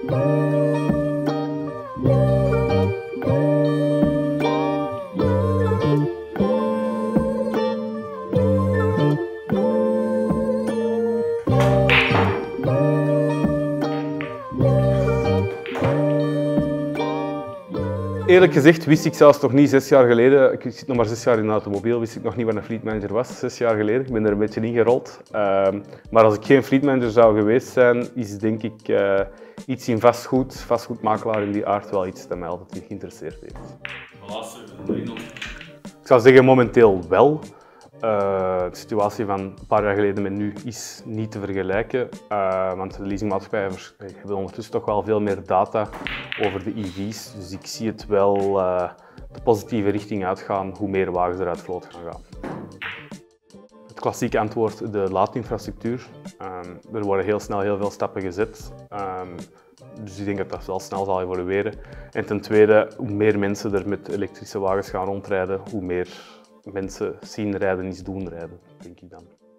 Eerlijk gezegd wist ik zelfs nog niet 6 jaar geleden, ik zit nog maar 6 jaar in de automobiel, wist ik nog niet wat een fleet manager was, 6 jaar geleden. Ik ben er een beetje ingerold. Maar als ik geen fleet manager zou geweest zijn, is denk ik iets in vastgoedmakelaar in die aard wel iets dat mij altijd geïnteresseerd heeft. Ik zou zeggen momenteel wel. De situatie van een paar jaar geleden met nu is niet te vergelijken, want de leasingmaatschappijen hebben ondertussen toch wel veel meer data over de EV's, dus ik zie het wel de positieve richting uitgaan hoe meer wagens er uit vloot gaan gaan. Het klassieke antwoord, de laadinfrastructuur. Er worden heel snel heel veel stappen gezet, dus ik denk dat dat wel snel zal evolueren. En ten tweede, hoe meer mensen er met elektrische wagens gaan rondrijden, hoe meer mensen zien rijden is doen rijden, denk ik dan.